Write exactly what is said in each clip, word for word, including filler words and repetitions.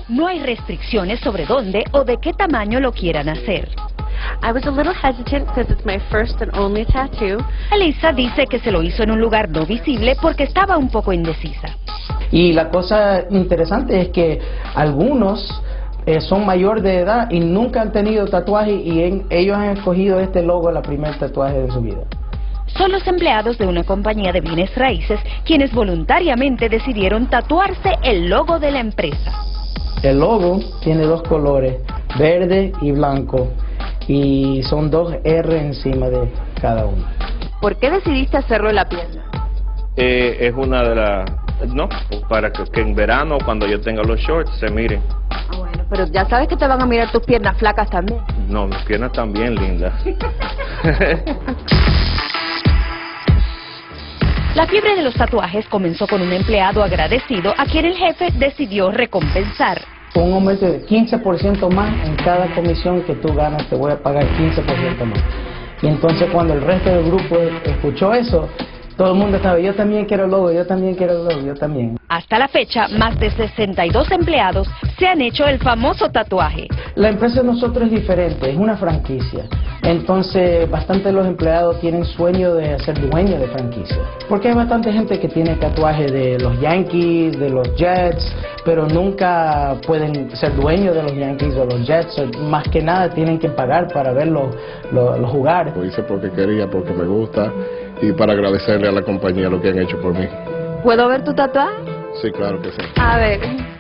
No hay restricciones sobre dónde o de qué tamaño lo quieran hacer. I was a little hesitant because it's my first and only tattoo. Elisa dice que se lo hizo en un lugar no visible porque estaba un poco indecisa. Y la cosa interesante es que algunos eh, son mayores de edad y nunca han tenido tatuaje y en, ellos han escogido este logo el primer tatuaje de su vida. Son los empleados de una compañía de bienes raíces quienes voluntariamente decidieron tatuarse el logo de la empresa. El logo tiene dos colores, verde y blanco, y son dos R encima de cada uno. ¿Por qué decidiste hacerlo en la pierna? Eh, es una de las... No, para que, que en verano, cuando yo tenga los shorts, se miren. Ah, bueno, pero ya sabes que te van a mirar tus piernas flacas también. No, mis piernas están bien lindas. La fiebre de los tatuajes comenzó con un empleado agradecido a quien el jefe decidió recompensar. Con un aumento de quince por ciento más en cada comisión que tú ganas, te voy a pagar quince por ciento más. Y entonces cuando el resto del grupo escuchó eso, todo el mundo estaba, yo también quiero el logo, yo también quiero el logo, yo también. Hasta la fecha, más de sesenta y dos empleados se han hecho el famoso tatuaje. La empresa de nosotros es diferente, es una franquicia. Entonces, bastante de los empleados tienen sueño de ser dueños de franquicia. Porque hay bastante gente que tiene tatuajes de los Yankees, de los Jets, pero nunca pueden ser dueños de los Yankees o los Jets. Más que nada tienen que pagar para verlos los, los jugar. Lo hice porque quería, porque me gusta y para agradecerle a la compañía lo que han hecho por mí. ¿Puedo ver tu tatuaje? Sí, claro que sí. A ver.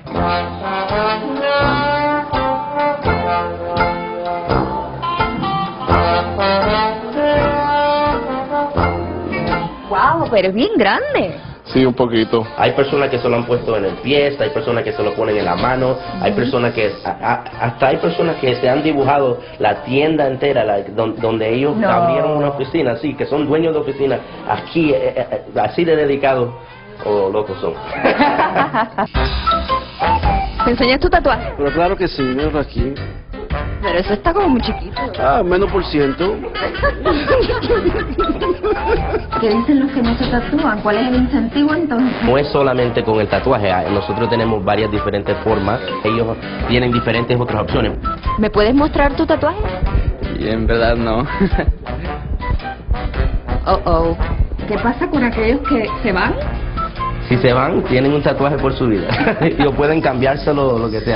Wow, pero es bien grande. Sí, un poquito. Hay personas que se lo han puesto en el pie, hay personas que se lo ponen en la mano, hay personas que, a, a, hasta hay personas que se han dibujado la tienda entera, la, donde, donde ellos No. abrieron una oficina, sí, que son dueños de oficina, aquí, eh, eh, así de dedicados, o oh, locos son. ¿Me enseñas tu tatuaje? Pero claro que sí, mira aquí. Pero eso está como muy chiquito. Ah, menos por ciento. ¿Qué dicen los que no se tatúan? ¿Cuál es el incentivo entonces? No es solamente con el tatuaje, nosotros tenemos varias diferentes formas, ellos tienen diferentes otras opciones. ¿Me puedes mostrar tu tatuaje? Y en verdad no. Oh, oh. ¿Qué pasa con aquellos que se van? Si se van, tienen un tatuaje por su vida. Ellos pueden cambiárselo lo que sea.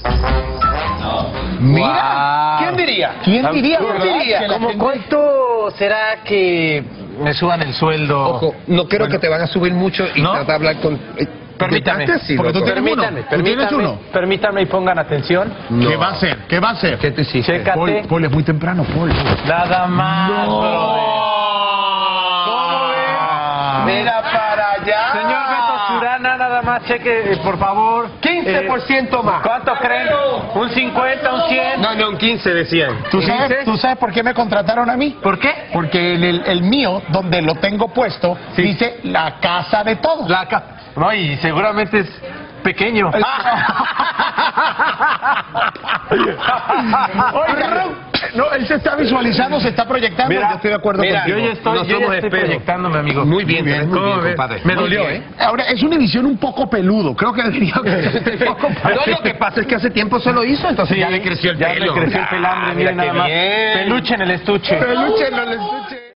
Mira, ¿quién diría? ¿Quién diría? ¿Quién diría? ¿Cómo, ¿Cuánto será que me suban el sueldo? Ojo, no creo Bueno. que te van a subir mucho y ¿No? trata de hablar con... eh, Permítame, ¿de así, porque tú loco? tienes permítame, ¿Tú tienes permítame, uno? permítame y pongan atención. No. ¿Qué va a hacer? ¿Qué va a hacer? ¿Qué te hiciste? Chécate. Paul, Paul, es muy temprano, Paul. Nada más, brother. ¿Cómo ves? Mira para allá. Señor Beto Surana, nada más cheque, eh, por favor. quince por ciento más. ¿Cuánto creen? ¿Un cincuenta, un cien? No, no, un quince decían. ¿Tú sabes, ¿Tú sabes por qué me contrataron a mí? ¿Por qué? Porque en el, el mío, donde lo tengo puesto, Sí. dice la casa de todos. La ca... No, y seguramente es pequeño. Oiga, no, él se está visualizando, se está proyectando. Mira, yo estoy de acuerdo mira, contigo. yo ya estoy, No yo ya somos estoy espejo. proyectándome, amigo. Muy bien, muy muy ¿Cómo bien, ves? compadre. Me Muy dolió, bien. ¿eh? Ahora, es un Univision un poco peludo. Creo que debería... No, lo que pasa es que hace tiempo se lo hizo, entonces Sí, ya le creció el ya pelo. le creció el pelambre, Ah, mira mira nada qué más. bien. Peluche en el estuche. Peluche en el estuche.